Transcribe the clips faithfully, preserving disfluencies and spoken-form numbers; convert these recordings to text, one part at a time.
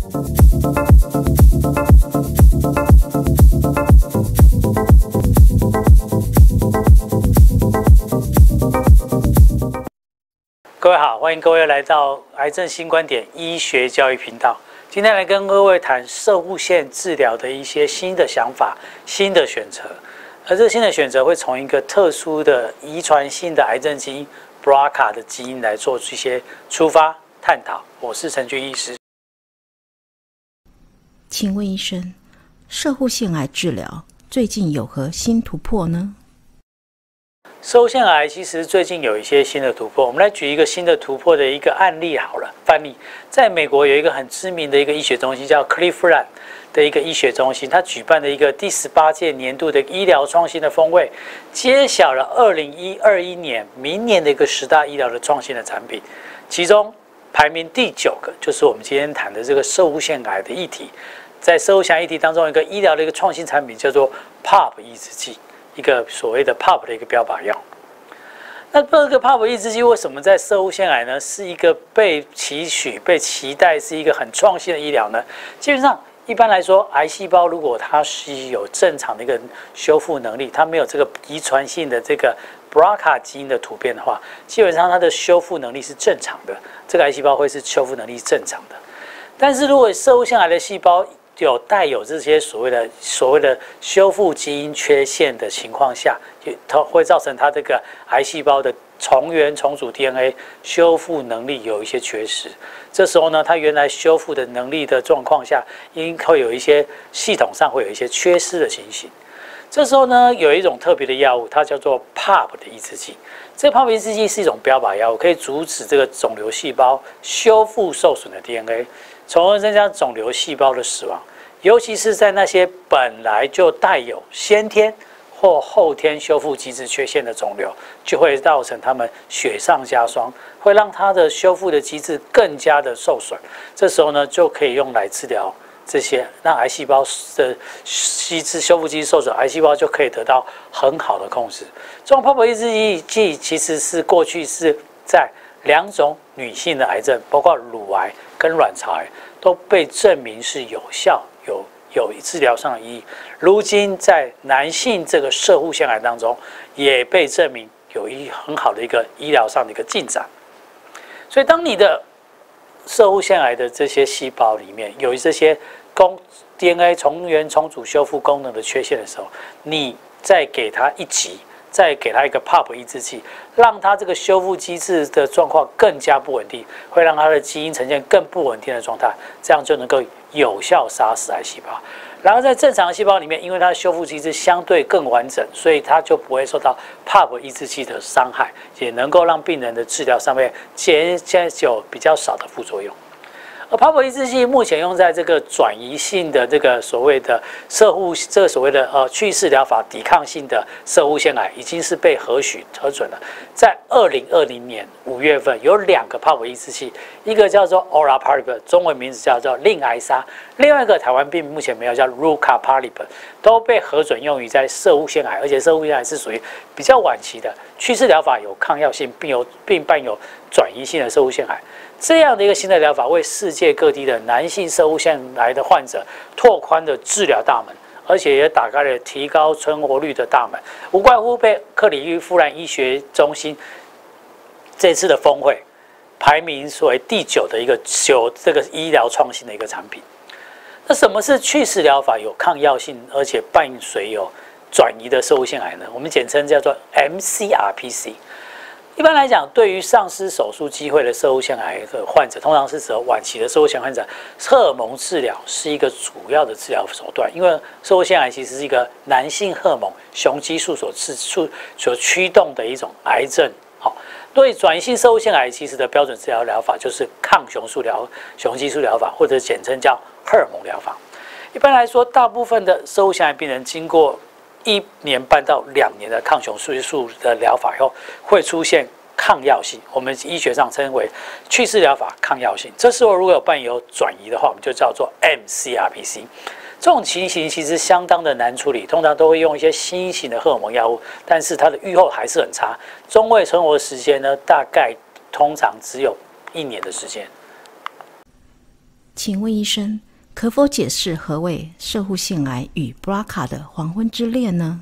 各位好，欢迎各位来到癌症新观点医学教育频道。今天来跟各位谈射护线治疗的一些新的想法、新的选择。而这新的选择会从一个特殊的遗传性的癌症基因 B R C A 的基因来做一些出发探讨。我是陈俊医师。 请问医生，射护腺癌治疗最近有何新突破呢？ 射护腺癌其实最近有一些新的突破，我们来举一个新的突破的一个案例好了。范例，在美国有一个很知名的一个医学中心叫 Cleveland 的一个医学中心，它举办的一个第十八届年度的医疗创新的峰会，揭晓了二零二一年明年的一个十大医疗的创新的产品，其中排名第九个就是我们今天谈的这个射护腺癌的议题。在射护腺癌议题当中，一个医疗的一个创新产品叫做 P A R P 抑制剂。一个所谓的 P A R P 的一个标靶药，那这个 P A R P 抑制剂为什么在射护腺癌呢是一个被期许、被期待是一个很创新的医疗呢？基本上，一般来说，癌细胞如果它是有正常的一个修复能力，它没有这个遗传性的这个 B R C A 基因的突变的话，基本上它的修复能力是正常的，这个癌细胞会是修复能力是正常的。但是如果射护腺癌的细胞有带有这些所谓的所谓的修复基因缺陷的情况下，它会造成它这个癌细胞的重原重组 D N A 修复能力有一些缺失。这时候呢，它原来修复的能力的状况下，应会有一些系统上会有一些缺失的情形。这时候呢，有一种特别的药物，它叫做 P A R P 的抑制剂。这 P A R P 抑制剂是一种标靶药物，可以阻止这个肿瘤细胞修复受损的 D N A。从而增加肿瘤细胞的死亡，尤其是在那些本来就带有先天或后天修复机制缺陷的肿瘤，就会造成它们雪上加霜，会让它的修复的机制更加的受损。这时候呢，就可以用来治疗这些，让癌细胞的机制修复机制受损，癌细胞就可以得到很好的控制。这种 P A R P 抑制剂其实是过去是在两种女性的癌症，包括乳癌跟卵巢癌，都被证明是有效、有有治疗上的意义。如今在男性这个射护腺癌当中，也被证明有一很好的一个医疗上的一个进展。所以，当你的射护腺癌的这些细胞里面有这些功 D N A 重原重组修复功能的缺陷的时候，你再给它一击。再给它一个 P A R P 抑制剂，让它这个修复机制的状况更加不稳定，会让它的基因呈现更不稳定的状态，这样就能够有效杀死癌细胞。然后在正常的细胞里面，因为它的修复机制相对更完整，所以它就不会受到 P A R P 抑制剂的伤害，也能够让病人的治疗上面减减有比较少的副作用。而 P A R P 抑制剂目前用在这个转移性的这个所谓的射护，这个所谓的呃去势疗法抵抗性的射护腺癌，已经是被核许核准了。在二零二零年五月份，有两个 P A R P 抑制剂，一个叫做 Olaparib， 中文名字叫做令癌沙，另外一个台湾并目前没有叫 Rucaparib， 都被核准用于在射护腺癌，而且射护腺癌是属于比较晚期的，去势疗法有抗药性，并有并伴有转移性的射护腺癌。这样的一个新的疗法，为世界各地的男性射护腺癌的患者拓宽了治疗大门，而且也打开了提高存活率的大门。无怪乎被克里夫兰医学中心这次的峰会排名所谓第九的一个九这个医疗创新的一个产品。那什么是去势疗法有抗药性，而且伴随有转移的射护腺癌呢？我们简称叫做 M C R P C。一般来讲，对于丧失手术机会的射护腺癌的患者，通常是指晚期的射护腺癌患者，荷尔蒙治疗是一个主要的治疗手段。因为射护腺癌其实是一个男性荷尔蒙雄激素所刺所驱动的一种癌症。好，对转移性射护腺癌，其实的标准治疗疗法就是抗雄素疗、雄激素疗法，或者简称叫荷尔蒙疗法。一般来说，大部分的射护腺癌病人经过一年半到两年的抗雄素的疗法以后，会出现抗药性，我们医学上称为去势疗法抗药性。这时候如果有伴有转移的话，我们就叫做 M C R P C。这种情形其实相当的难处理，通常都会用一些新型的荷尔蒙药物，但是它的预后还是很差，中位存活的时间呢，大概通常只有一年的时间。 请问医生，可否解释何谓摄护腺癌与 B R C A 的黄昏之恋呢？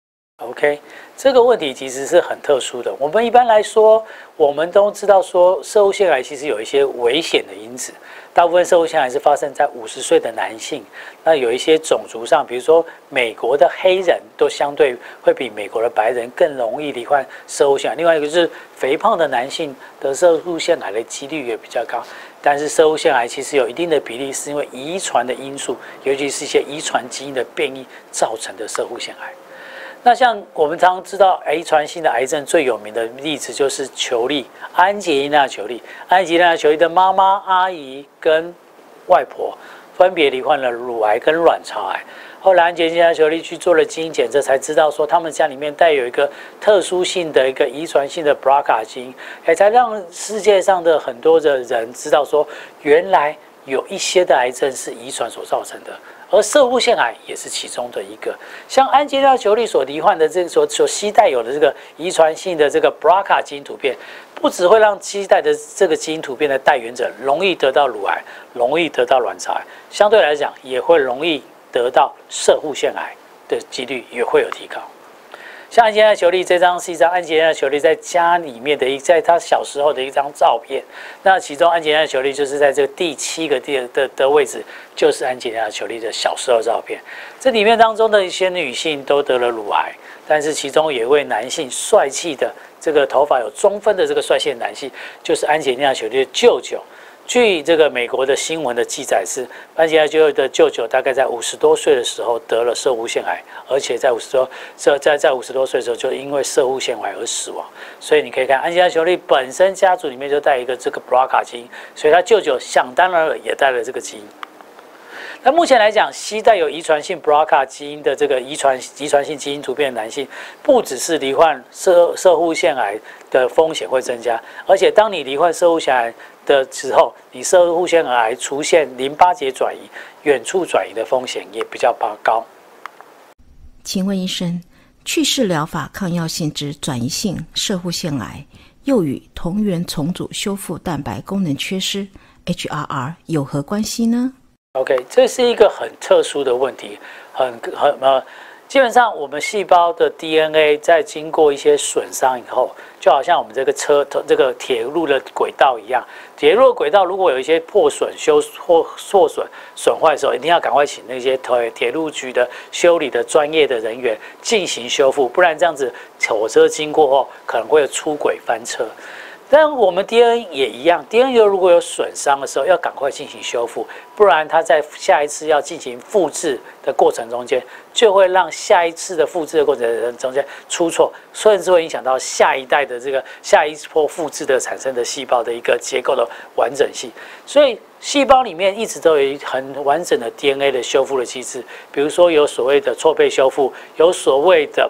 OK， 这个问题其实是很特殊的。我们一般来说，我们都知道说，摄护腺癌其实有一些危险的因子。大部分摄护腺癌是发生在五十岁的男性。那有一些种族上，比如说美国的黑人都相对会比美国的白人更容易罹患摄护腺癌。另外一个就是肥胖的男性得摄护腺癌的几率也比较高。但是摄护腺癌其实有一定的比例是因为遗传的因素，尤其是一些遗传基因的变异造成的摄护腺癌。那像我们常常知道，遗传性的癌症最有名的例子就是裘丽，安吉丽娜·裘丽。安吉丽娜·裘丽的妈妈、阿姨跟外婆分别罹患了乳癌跟卵巢癌。后来安吉丽娜·裘丽去做了基因检测，才知道说他们家里面带有一个特殊性的一个遗传性的 B R C A 基因，也才让世界上的很多的人知道说，原来有一些的癌症是遗传所造成的。而摄护腺癌也是其中的一个，像安吉丽娜·裘丽所罹患的这个所所携带有的这个遗传性的这个 B R C A 基因突变，不只会让携带的这个基因突变的带原者容易得到乳癌，容易得到卵巢癌，相对来讲也会容易得到摄护腺癌的几率也会有提高。像安吉丽娜·裘丽这张是一张安吉丽娜·裘丽在家里面的一，在她小时候的一张照片。那其中安吉丽娜·裘丽就是在这个第七个地的的位置，就是安吉丽娜·裘丽的小时候照片。这里面当中的一些女性都得了乳癌，但是其中有一位男性帅气的，这个头发有中分的这个帅气的男性，就是安吉丽娜·裘丽的舅舅。据这个美国的新闻的记载是，安吉丽娜·裘丽的舅舅大概在五十多岁的时候得了摄护腺癌，而且在五十多在在五十多岁的时候就因为摄护腺癌而死亡。所以你可以看安吉丽娜·裘丽本身家族里面就带一个这个 B R C A 基因，所以他舅舅想当然了也带了这个基因。那目前来讲，携带有遗传性 B R C A 基因的这个遗传遗传性基因突变的男性，不只是罹患摄摄护腺癌的风险会增加，而且当你罹患摄护腺癌的时候，你摄护腺癌出现淋巴结转移、远处转移的风险也比较高。 请问医生，去势疗法抗药性质转移性摄护腺癌又与同源重组修复蛋白功能缺失 H R R 有何关系呢？ OK， 这是一个很特殊的问题，很很呃，基本上我们细胞的 D N A 在经过一些损伤以后，就好像我们这个车这个铁路的轨道一样，铁路的轨道如果有一些破损、修或受损、损坏的时候，一定要赶快请那些铁铁路局的修理的专业的人员进行修复，不然这样子火车经过后可能会出轨翻车。但我们 D N A 也一样 ，D N A 如果有损伤的时候，要赶快进行修复，不然它在下一次要进行复制的过程中间，就会让下一次的复制的过程中间出错，甚至会影响到下一代的这个下一波复制的产生的细胞的一个结构的完整性。所以细胞里面一直都有很完整的 D N A 的修复的机制，比如说有所谓的错配修复，有所谓的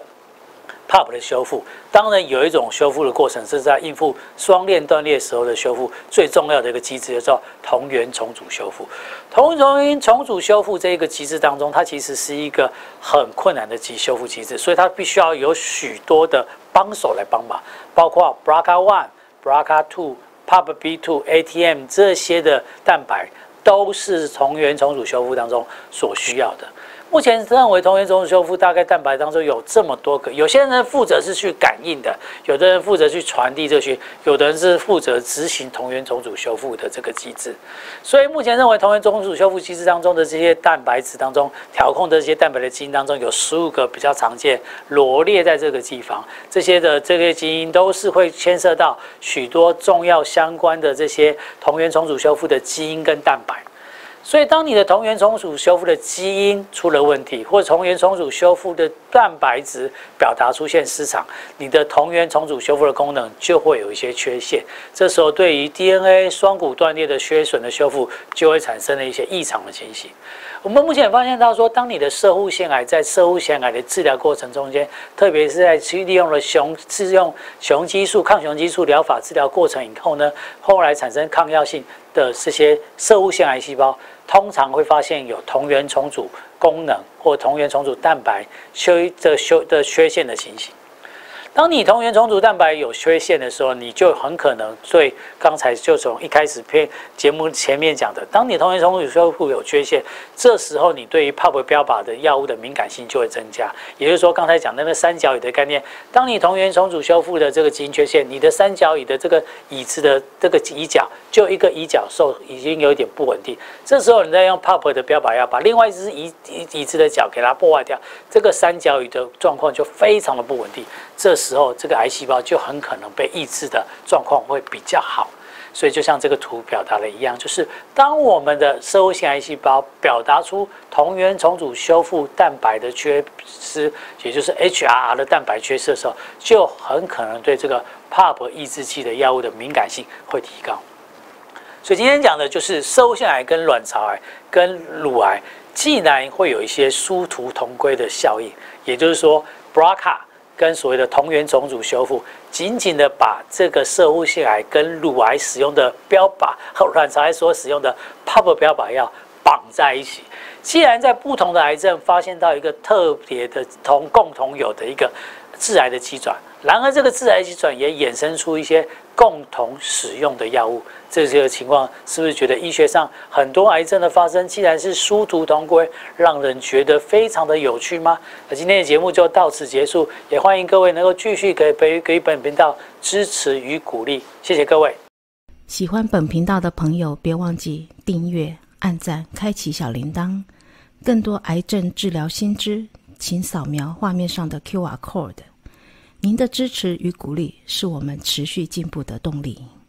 P U B 的修复，当然有一种修复的过程是在应付双链断裂时候的修复，最重要的一个机制叫同源重组修复。同源重组修复这一个机制当中，它其实是一个很困难的机修复机制，所以它必须要有许多的帮手来帮忙，包括 B R C A 一、B R C A 二、P U B B 二、A T M 这些的蛋白，都是同源重组修复当中所需要的。目前认为同源重组修复大概蛋白当中有这么多个，有些人负责是去感应的，有的人负责去传递这些，有的人是负责执行同源重组修复的这个机制。所以目前认为同源重组修复机制当中的这些蛋白质当中，调控的这些蛋白的基因当中有十五个比较常见，罗列在这个地方。这些的这些基因都是会牵涉到许多重要相关的这些同源重组修复的基因跟蛋白。所以，当你的同源重组修复的基因出了问题，或者同源重组修复的蛋白质表达出现失常，你的同源重组修复的功能就会有一些缺陷。这时候，对于 D N A 双股断裂的缺损的修复，就会产生了一些异常的情形。我们目前发现到说，当你的摄护腺癌在摄护腺癌的治疗过程中间，特别是在去利用了雄是用雄激素、抗雄激素疗法治疗过程以后呢，后来产生抗药性的这些摄护腺癌细胞，通常会发现有同源重组功能或同源重组蛋白缺的修的缺陷的情形。 当你同源重组蛋白有缺陷的时候，你就很可能对刚才就从一开始片节目前面讲的，当你同源重组修复有缺陷，这时候你对于 P A P 标靶的药物的敏感性就会增加。也就是说，刚才讲的那个三角椅的概念，当你同源重组修复的这个基因缺陷，你的三角椅的这个椅子的这个椅角就一个椅角受已经有一点不稳定，这时候你再用 P A P 的标靶药把另外一只椅椅子的角给它破坏掉，这个三角椅的状况就非常的不稳定。这时候这个癌细胞就很可能被抑制的状况会比较好。所以就像这个图表达的一样，就是当我们的摄护腺癌细胞表达出同源重组修复蛋白的缺失，也就是 H R R 的蛋白缺失的时候，就很可能对这个 P A P 抑制剂的药物的敏感性会提高。所以今天讲的就是摄护腺癌跟卵巢癌跟乳癌既然会有一些殊途同归的效应，也就是说 B R C A 跟所谓的同源重组修复，紧紧的把这个摄护腺癌跟乳癌使用的标靶和卵巢癌所使用的 P A P 标靶药绑在一起。既然在不同的癌症发现到一个特别的同共同有的一个致癌的机转，然而这个致癌机转也衍生出一些共同使用的药物，这些情况是不是觉得医学上很多癌症的发生既然是殊途同归，让人觉得非常的有趣吗？那今天的节目就到此结束，也欢迎各位能够继续给给给本频道支持与鼓励，谢谢各位。 喜欢本频道的朋友，别忘记订阅、按赞、开启小铃铛。更多癌症治疗新知，请扫描画面上的 Q R code。您的支持与鼓励是我们持续进步的动力。